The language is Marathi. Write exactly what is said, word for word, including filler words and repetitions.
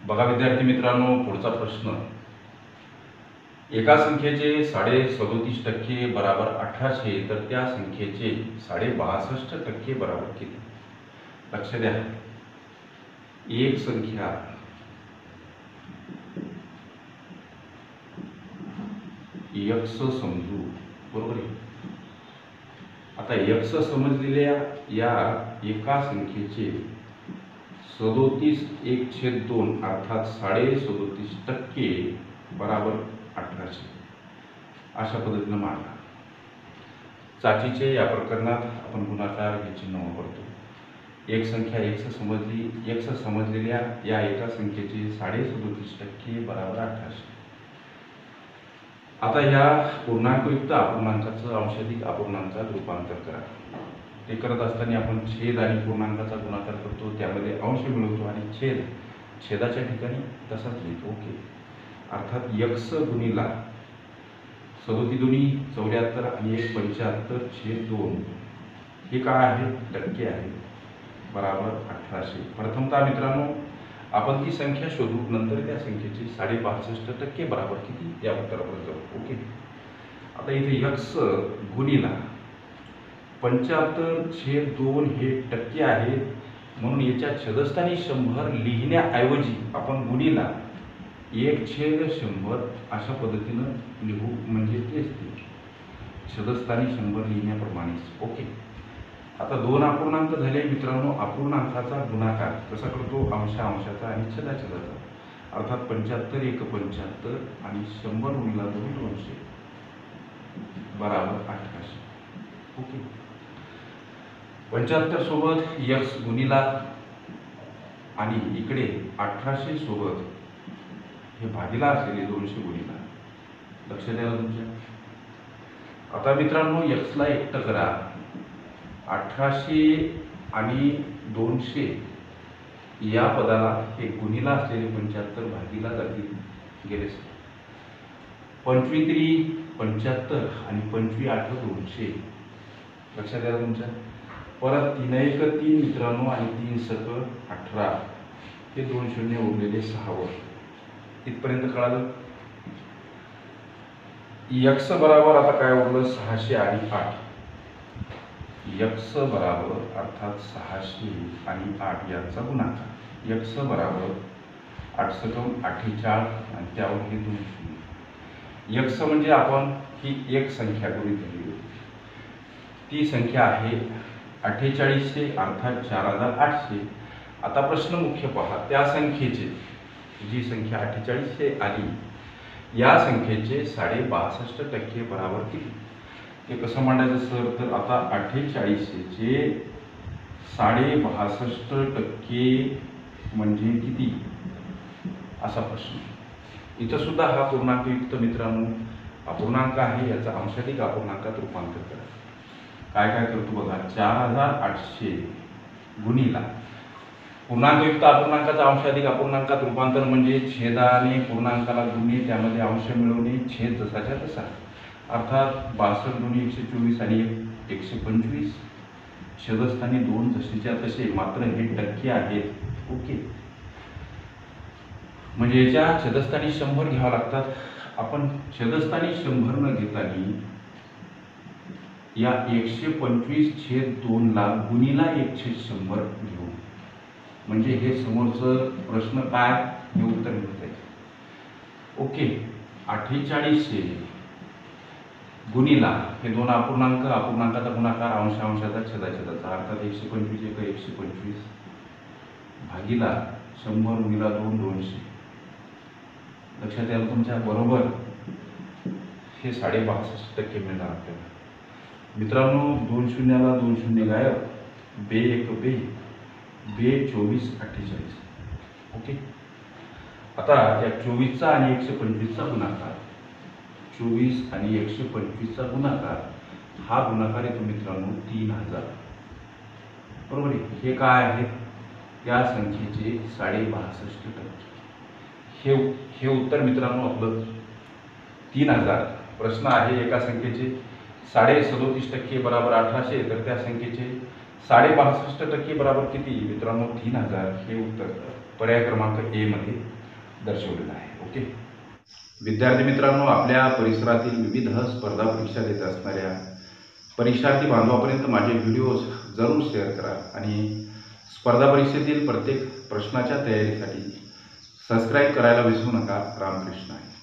बघा विद्यार्थी मित्रांनो, पुढचा प्रश्न, एका संख्येचे साडे सदोतीस टक्के बराबर अठराशे तर त्या संख्येचे साडे बासष्ट टक्के बराबर किती? लक्ष द्या, एक संख्या एक्स समजू, बरोबर आहे. आता एक्स समजलेल्या या एका संख्येचे सदोतीस एक छेद दोन अर्थात साडे सदोतीस टक्के बराबर अठराशे अशा पद्धतीनं मांडा. चाचीचे या प्रकरणात आपण गुणाकार हे चिन्ह वापरतो. एक संख्या एक्स समजली एक्स समजलेल्या या एका संख्येचे साडे सदोतीस टक्के बराबर अठराशे. आता ह्या पूर्णांकयुक्त अपूर्णांकाचं अंशाधिक अपूर्णांकात रूपांतर करा. ते करत असताना आपण छेद आणि पूर्णांकाचा गुणाकार करतो, त्यामध्ये अंश मिळवतो आणि छेद छेदाच्या ठिकाणी तसाच लिहितो. ओके. अर्थात एक्स गुणिला सदोतीस दोन्ही चौऱ्याहत्तर आणि एक पंच्याहत्तर छेद दोन हे काय आहे? टक्के आहे, बराबर अठराशे. प्रथमतः मित्रांनो आपण ती संख्या शोधू, नंतर त्या संख्येची साडे बासष्ट टक्के बराबर किती या उत्तरावर जाऊ. ओके. आता इथे एक्स गुणिला पंच्याहत्तर छेद दोन हे टक्के आहे, म्हणून याच्या छेदस्थानी शंभर लिहिण्याऐवजी आपण गुणिला एक छेद शंभर अशा पद्धतीनं लिहू, म्हणजे तेच ते छेदस्थानी शंभर लिहिण्याप्रमाणेच. ओके. आता दोन अपूर्णांक झाले मित्रांनो. अपूर्णांकाचा गुणाकार कसा करतो? अंशा अंशाचा आणि छेदा छेदाचा. अर्थात पंच्याहत्तर एक पंच्याहत्तर आणि शंभर गुणिला दोन दोनशे बराबर अठराशे. ओके. पंच्याहत्तर सोबत एक्स गुणिला आणि इकडे अठराशे सोबत हे भागीला असलेले दोनशे गुणिला. लक्ष द्यायला तुमच्या. आता मित्रांनो एक्सला एकटं करा. अठराशे आणि दोनशे या पदाला हे गुणिला असलेले पंच्याहत्तर भागीला जातील गेले. पंचवीस त्री पंच्याहत्तर आणि पंचवीस आठ दोनशे. लक्षात द्या तुमच्या. परत तीन एक तीन मित्रांनो आणि तीन सक अठरा हे दोन शून्य उरलेले सहावर. इथपर्यंत कळालं. एक्स बराबर आता काय उरलं? सहाशे आणि आठ. एक्स बराबर अर्थात सहाशे आणि आठ यांचा गुणाकार. एक्स बराबर आठ सकम अठ्ठेचाळीस आणि त्यावर हे दोन शून्य. एक्स म्हणजे आपण ही एक संख्या गृहीत धरली होती, ती संख्या आहे अठ्ठेचाळीसशे अर्थात चार हजार आठशे. आता प्रश्न मुख्य पहा, त्या संख्येचे जी संख्या अठ्ठेचाळीसशे आली या संख्येचे साडे बासष्ट टक्के बराबर किती? हे कसं मांडायचं सर? तर आता अठ्ठेचाळीसशेचे साडे बासष्ट टक्के म्हणजे किती असा प्रश्न. इथं सुद्धा हा पूर्णांकयुक्त मित्रांनो अपूर्णांक आहे, याचा अंशाधिक अपूर्णांकात रूपांतर करा. काय काय करतो बघा. चार हजार आठशे गुणिला पूर्णांकयुक्त अपूर्णांकाचा अंशाधिक अपूर्णांकात रूपांतर म्हणजे छेदाने पूर्णांकाला गुणणे, त्यामध्ये अंश मिळवणे, छेद जसाच्या तसा. अर्थात बासष्ट दोन्ही एकशे चोवीस आणि एक एकशे पंचवीस. छेदस्थानी दोन जसेच्या तसे, मात्र हे टक्के आहेत. ओके. म्हणजे याच्या छेदस्थानी शंभर घ्यावं लागतात. आपण छेदस्थानी शंभर न घेताना या एकशे पंचवीस छेद दोन ला गुणिला एक छेद शंभर घेऊ, म्हणजे हे समोरचं प्रश्न काय हे उत्तर मिळते. ओके. अठ्ठेचाळीसशे गुणिला हे दोन अपूर्णांक, अपूर्णांकाचा गुणाकार, अंश अंशाचा छेदाछेदाचा. अर्थात एकशे पंचवीस एक एकशे पंचवीस भागीला शंभर गुणिला दोन दोनशे. लक्षात यायला तुमच्या. बरोबर हे साडे बासष्ट टक्के मिळणार आपल्याला. मित्रांनो दोन शून्याला दोन शून्य गायब, बे एक बे, बे चोवीस अठ्ठेचाळीस. ओके. आता या चोवीसचा आणि एकशे पंचवीसचा गुणाकार, चोवीस आणि एकशे पंचवीसचा गुणाकार, हा गुणाकार येतो मित्रांनो तीन हजार. बरोबर आहे. हे काय आहे? त्या संख्येचे साडे बासष्ट टक्के. हे हे उत्तर मित्रांनो आपलं तीन हजार. प्रश्न आहे एका संख्येचे साडे सदोतीस टक्के बराबर अठराशे तर त्या संख्येचे साडे बासष्ट टक्के बराबर किती मित्रांनो? तीन हजार. हे उत्तर पर्याय क्रमांक ए मध्ये दर्शवलेला आहे. ओके. विद्यार्थी मित्रांनो, आपल्या परिसरातील विविध स्पर्धा परीक्षा देत असणाऱ्या परीक्षार्थी बांधवापर्यंत माझे व्हिडिओज जरूर शेअर करा आणि स्पर्धा परीक्षेतील प्रत्येक प्रश्नाच्या तयारीसाठी सबस्क्राईब करायला विसरू नका. रामकृष्ण.